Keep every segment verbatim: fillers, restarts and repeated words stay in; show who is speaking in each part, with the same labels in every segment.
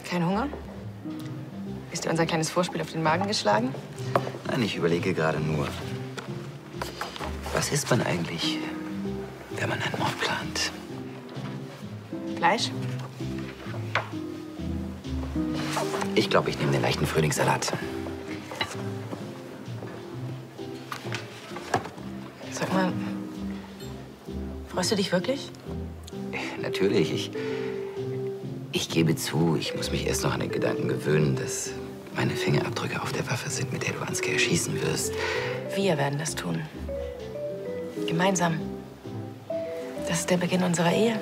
Speaker 1: Kein Hunger? Ist dir unser kleines Vorspiel auf den Magen geschlagen?
Speaker 2: Nein, ich überlege gerade nur, was isst man eigentlich, wenn man einen Mord plant?
Speaker 1: Fleisch?
Speaker 2: Ich glaube, ich nehme den leichten Frühlingssalat.
Speaker 1: Sag mal, freust du dich wirklich?
Speaker 2: Natürlich. Ich, ich gebe zu, ich muss mich erst noch an den Gedanken gewöhnen, dass meine Fingerabdrücke auf der Waffe sind, mit der du Ansgar erschießen wirst.
Speaker 1: Wir werden das tun. Gemeinsam. Das ist der Beginn unserer Ehe.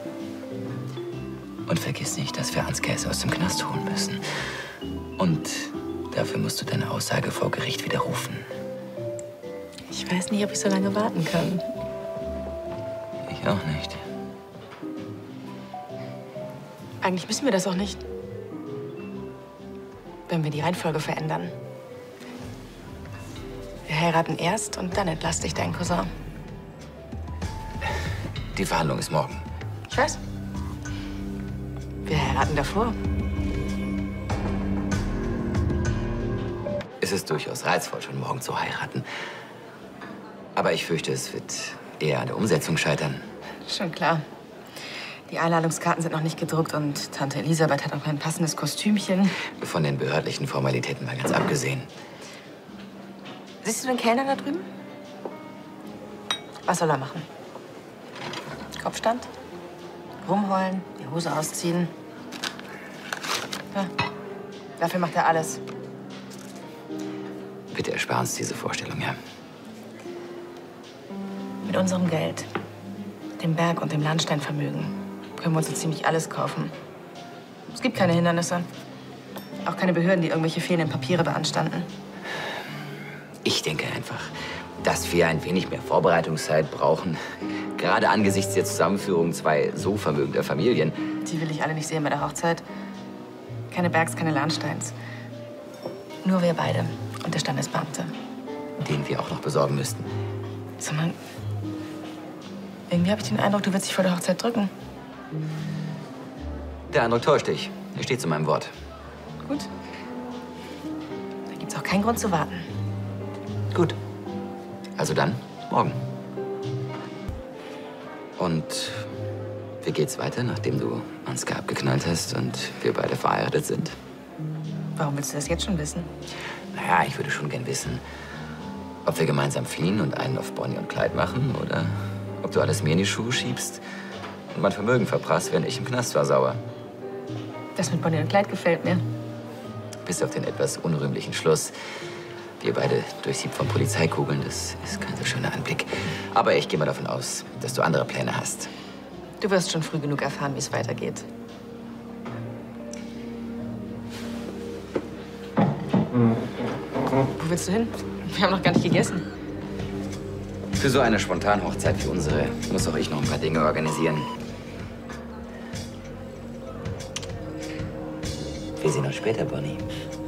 Speaker 2: Und vergiss nicht, dass wir Ansgar es aus dem Knast holen müssen. Und dafür musst du deine Aussage vor Gericht widerrufen.
Speaker 1: Ich weiß nicht, ob ich so lange warten kann.
Speaker 2: Ich auch nicht.
Speaker 1: Eigentlich müssen wir das auch nicht. Wenn wir die Reihenfolge verändern. Wir heiraten erst und dann entlasse ich deinen Cousin.
Speaker 2: Die Verhandlung ist morgen.
Speaker 1: Ich weiß. Wir heiraten davor.
Speaker 2: Es ist durchaus reizvoll, schon morgen zu heiraten. Aber ich fürchte, es wird eher an der Umsetzung scheitern.
Speaker 1: Schon klar. Die Einladungskarten sind noch nicht gedruckt und Tante Elisabeth hat auch kein passendes Kostümchen.
Speaker 2: Von den behördlichen Formalitäten mal ganz abgesehen.
Speaker 1: Siehst du den Kellner da drüben? Was soll er machen? Kopfstand? Rumheulen, die Hose ausziehen. Ja, dafür macht er alles.
Speaker 2: Bitte erspar uns diese Vorstellung, ja?
Speaker 1: Mit unserem Geld, dem Berg- und dem Landsteinvermögen, können wir uns so ziemlich alles kaufen. Es gibt keine Hindernisse. Auch keine Behörden, die irgendwelche fehlenden Papiere beanstanden.
Speaker 2: Ich denke einfach, dass wir ein wenig mehr Vorbereitungszeit brauchen. Gerade angesichts der Zusammenführung zwei so vermögender Familien.
Speaker 1: Die will ich alle nicht sehen bei der Hochzeit. Keine Bergs, keine Lahnsteins. Nur wir beide und der Standesbeamte.
Speaker 2: Den wir auch noch besorgen müssten.
Speaker 1: Sag mal, irgendwie habe ich den Eindruck, du willst dich vor der Hochzeit drücken.
Speaker 2: Der Eindruck täuscht dich. Er steht zu meinem Wort.
Speaker 1: Gut. Da gibt's auch keinen Grund zu warten.
Speaker 2: Gut. Also dann, morgen. Und wie geht's weiter, nachdem du Ansgar abgeknallt hast und wir beide verheiratet sind?
Speaker 1: Warum willst du das jetzt schon wissen?
Speaker 2: Naja, ich würde schon gern wissen, ob wir gemeinsam fliehen und einen auf Bonnie und Clyde machen oder ob du alles mir in die Schuhe schiebst und mein Vermögen verprasst, während ich im Knast war, sauer.
Speaker 1: Das mit Bonnie und Clyde gefällt mir.
Speaker 2: Bis auf den etwas unrühmlichen Schluss. Wir beide durchsiebt von Polizeikugeln, das ist kein so schöner Anblick. Aber ich gehe mal davon aus, dass du andere Pläne hast.
Speaker 1: Du wirst schon früh genug erfahren, wie es weitergeht. Wo willst du hin? Wir haben noch gar nicht gegessen.
Speaker 2: Für so eine Spontanhochzeit wie unsere muss auch ich noch ein paar Dinge organisieren. Wir sehen uns später, Bonnie.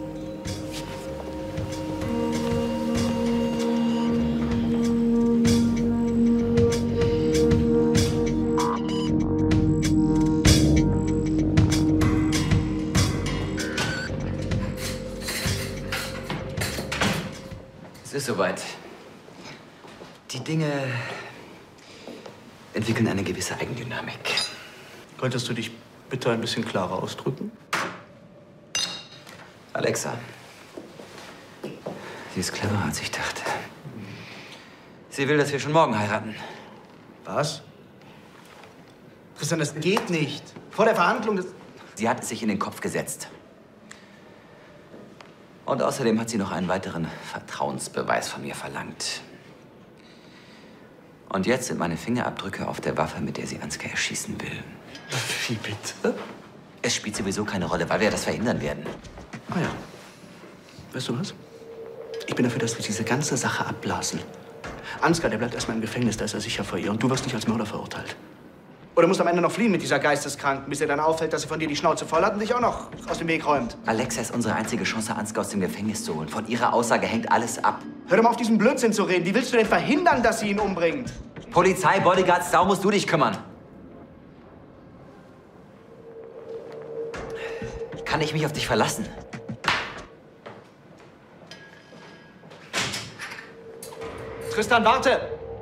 Speaker 2: Es ist soweit. Die Dinge entwickeln eine gewisse Eigendynamik.
Speaker 3: Könntest du dich bitte ein bisschen klarer ausdrücken?
Speaker 2: Alexa. Sie ist cleverer, als ich dachte. Sie will, dass wir schon morgen heiraten.
Speaker 3: Was? Christian, das geht nicht. Vor der Verhandlung, das...
Speaker 2: Sie hat es sich in den Kopf gesetzt. Und außerdem hat sie noch einen weiteren Vertrauensbeweis von mir verlangt. Und jetzt sind meine Fingerabdrücke auf der Waffe, mit der sie Ansgar erschießen will.
Speaker 3: Wie bitte?
Speaker 2: Es spielt sowieso keine Rolle, weil wir das verhindern werden.
Speaker 3: Ah ja. Weißt du was? Ich bin dafür, dass wir diese ganze Sache abblasen. Ansgar, der bleibt erstmal im Gefängnis, da ist er sicher vor ihr. Und du wirst nicht als Mörder verurteilt. Oder musst am Ende noch fliehen mit dieser Geisteskranken, bis dir dann auffällt, dass sie von dir die Schnauze voll hat und dich auch noch aus dem Weg räumt.
Speaker 2: Alexa ist unsere einzige Chance, Ansgar aus dem Gefängnis zu holen. Von ihrer Aussage hängt alles ab.
Speaker 3: Hör doch mal auf, diesen Blödsinn zu reden. Wie willst du denn verhindern, dass sie ihn umbringt?
Speaker 2: Polizei, Bodyguards, darum musst du dich kümmern. Kann Kann ich mich auf dich verlassen?
Speaker 3: Tristan, warte!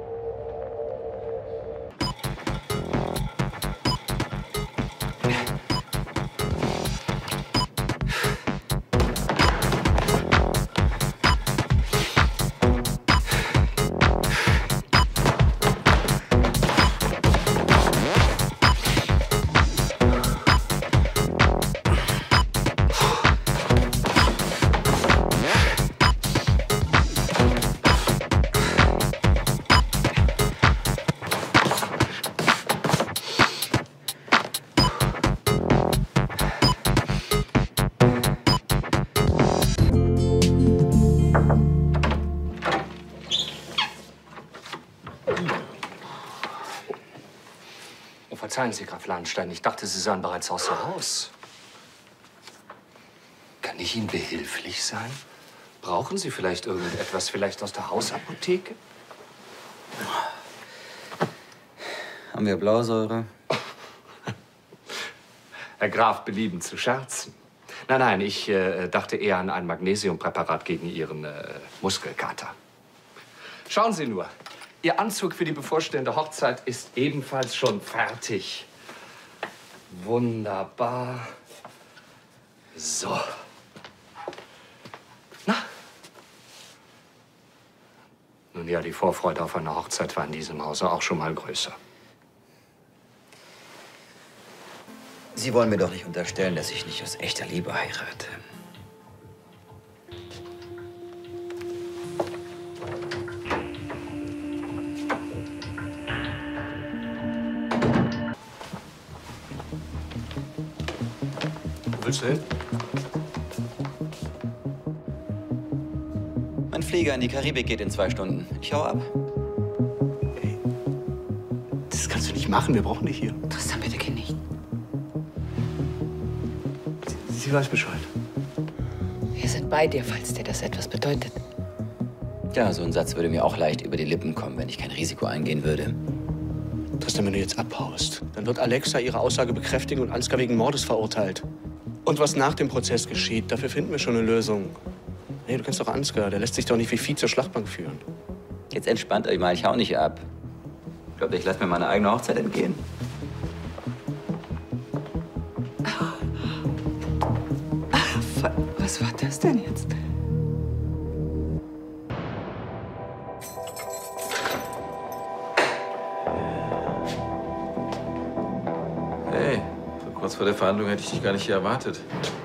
Speaker 4: Verzeihen Sie, Graf Lahnstein, ich dachte, Sie seien bereits außer Haus. Kann ich Ihnen behilflich sein? Brauchen Sie vielleicht irgendetwas, vielleicht aus der Hausapotheke?
Speaker 2: Haben wir Blausäure?
Speaker 4: Herr Graf belieben zu scherzen. Nein, nein, ich äh, dachte eher an ein Magnesiumpräparat gegen Ihren äh, Muskelkater. Schauen Sie nur. Ihr Anzug für die bevorstehende Hochzeit ist ebenfalls schon fertig. Wunderbar. So. Na? Nun ja, die Vorfreude auf eine Hochzeit war in diesem Hause auch schon mal größer.
Speaker 2: Sie wollen mir doch nicht unterstellen, dass ich nicht aus echter Liebe heirate.
Speaker 3: Wo willst du hin?
Speaker 2: Mein Flieger in die Karibik geht in zwei Stunden. Ich hau ab.
Speaker 3: Ey, das kannst du nicht machen. Wir brauchen dich hier.
Speaker 2: Tristan, bitte geh nicht.
Speaker 3: Sie, sie weiß Bescheid.
Speaker 1: Wir sind bei dir, falls dir das etwas bedeutet.
Speaker 2: Ja, so ein Satz würde mir auch leicht über die Lippen kommen, wenn ich kein Risiko eingehen würde.
Speaker 3: Tristan, wenn du jetzt abhaust, dann wird Alexa ihre Aussage bekräftigen und Ansgar wegen Mordes verurteilt. Und was nach dem Prozess geschieht, dafür finden wir schon eine Lösung. Hey, du kennst doch Ansgar, der lässt sich doch nicht wie Vieh zur Schlachtbank führen.
Speaker 2: Jetzt entspannt euch mal, ich hau nicht ab. Glaubt ihr, ich lasse mir meine eigene Hochzeit entgehen?
Speaker 1: Was war das denn jetzt?
Speaker 5: Hey, so kurz vor der Verhandlung hätte ich dich gar nicht hier erwartet.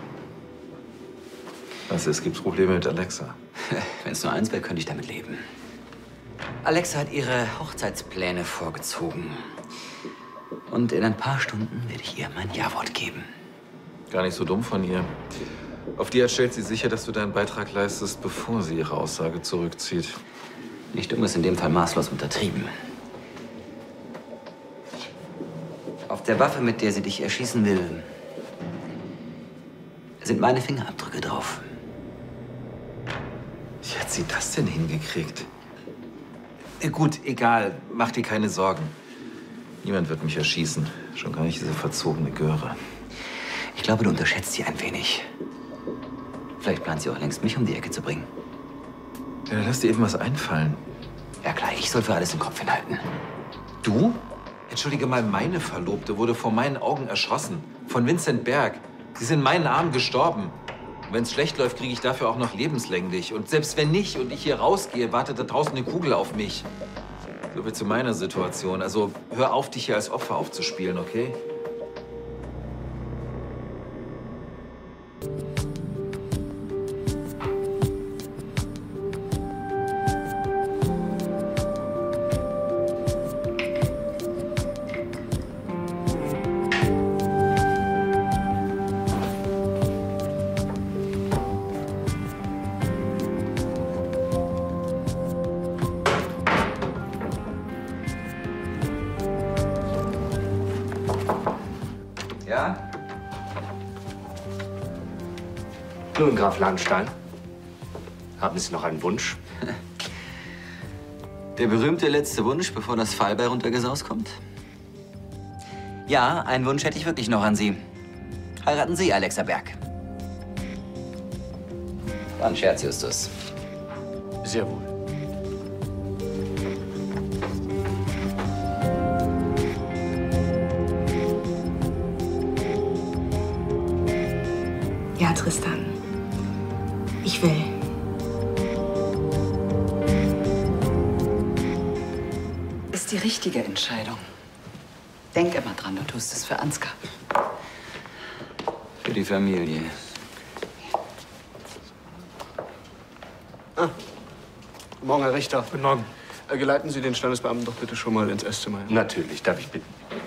Speaker 5: Was ist? Gibt's Probleme mit Alexa?
Speaker 2: Wenn es nur eins wäre, könnte ich damit leben. Alexa hat ihre Hochzeitspläne vorgezogen. Und in ein paar Stunden werde ich ihr mein Ja-Wort geben.
Speaker 5: Gar nicht so dumm von ihr. Auf die Art stellt sie sicher, dass du deinen Beitrag leistest, bevor sie ihre Aussage zurückzieht.
Speaker 2: Nicht dumm ist in dem Fall maßlos untertrieben. Auf der Waffe, mit der sie dich erschießen will, sind meine Fingerabdrücke drauf.
Speaker 5: Wie hat sie das denn hingekriegt? Äh, Gut, egal. Mach dir keine Sorgen. Niemand wird mich erschießen. Schon gar nicht diese verzogene Göre.
Speaker 2: Ich glaube, du unterschätzt sie ein wenig. Vielleicht plant sie auch längst, mich um die Ecke zu bringen.
Speaker 5: Ja, dann lass dir eben was einfallen.
Speaker 2: Ja klar, ich soll für alles den Kopf hinhalten.
Speaker 5: Du? Entschuldige mal, meine Verlobte wurde vor meinen Augen erschossen. Von Vincent Berg. Sie ist in meinen Armen gestorben. Wenn es schlecht läuft, kriege ich dafür auch noch lebenslänglich. Und selbst wenn nicht und ich hier rausgehe, wartet da draußen eine Kugel auf mich. So viel zu meiner Situation. Also hör auf, dich hier als Opfer aufzuspielen, okay?
Speaker 2: Ja?
Speaker 4: Nun, Graf Lahnstein, haben Sie noch einen Wunsch?
Speaker 2: Der berühmte letzte Wunsch, bevor das Fallbeil runtergesaust kommt? Ja, einen Wunsch hätte ich wirklich noch an Sie. Heiraten Sie, Alexa Berg. War ein Scherz, Justus.
Speaker 4: Sehr wohl.
Speaker 1: Ja, Tristan. Ich will.
Speaker 6: Ist die richtige Entscheidung. Denk immer dran, du tust es für Ansgar.
Speaker 2: Für die Familie.
Speaker 3: Ah. Guten Morgen, Herr Richter.
Speaker 4: Guten Morgen.
Speaker 3: Äh, geleiten Sie den Standesbeamten doch bitte schon mal ins Esszimmer.
Speaker 4: Natürlich, darf ich bitten.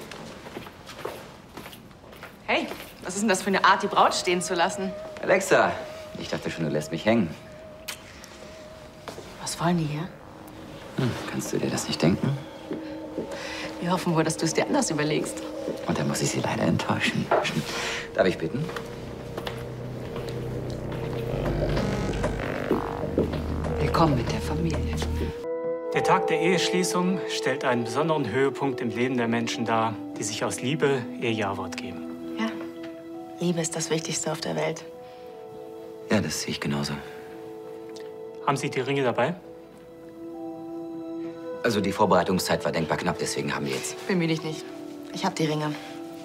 Speaker 1: Hey, was ist denn das für eine Art, die Braut stehen zu lassen?
Speaker 2: Alexa, ich dachte schon, du lässt mich hängen.
Speaker 1: Was wollen die hier?
Speaker 2: Hm, kannst du dir das nicht denken?
Speaker 1: Wir hoffen wohl, dass du es dir anders überlegst.
Speaker 2: Und dann muss ich sie leider enttäuschen. Darf ich bitten?
Speaker 6: Willkommen mit der Familie.
Speaker 7: Der Tag der Eheschließung stellt einen besonderen Höhepunkt im Leben der Menschen dar, die sich aus Liebe ihr Ja-Wort geben.
Speaker 1: Ja. Liebe ist das Wichtigste auf der Welt.
Speaker 2: Ja, das sehe ich genauso.
Speaker 7: Haben Sie die Ringe dabei?
Speaker 2: Also die Vorbereitungszeit war denkbar knapp, deswegen haben wir jetzt...
Speaker 1: Bemühe dich nicht. Ich hab die Ringe.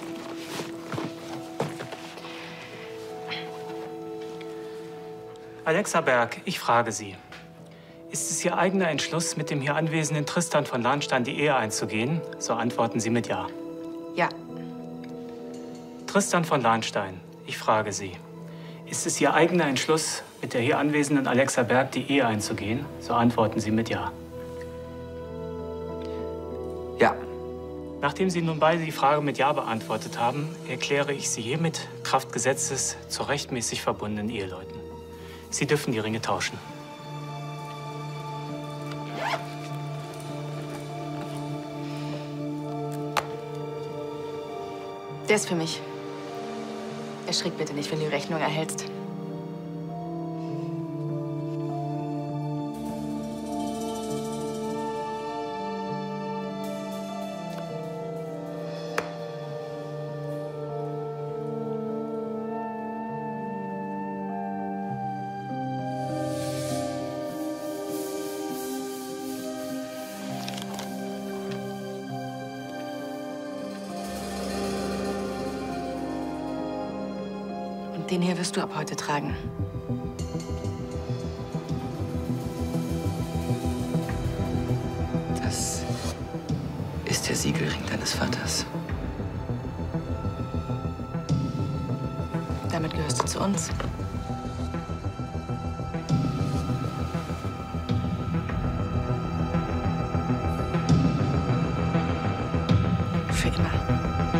Speaker 7: Alexa Berg, ich frage Sie. Ist es Ihr eigener Entschluss, mit dem hier anwesenden Tristan von Lahnstein die Ehe einzugehen? So antworten Sie mit Ja.
Speaker 1: Ja.
Speaker 7: Tristan von Lahnstein, ich frage Sie. Ist es Ihr eigener Entschluss, mit der hier anwesenden Alexa Berg die Ehe einzugehen? So antworten Sie mit Ja.
Speaker 2: Ja.
Speaker 7: Nachdem Sie nun beide die Frage mit Ja beantwortet haben, erkläre ich Sie hiermit Kraft Gesetzes zu rechtmäßig verbundenen Eheleuten. Sie dürfen die Ringe tauschen.
Speaker 1: Der ist für mich. Erschrick bitte nicht, wenn du die Rechnung erhältst. Den hier wirst du ab heute tragen.
Speaker 2: Das ist der Siegelring deines Vaters.
Speaker 1: Damit gehörst du zu uns. Für immer.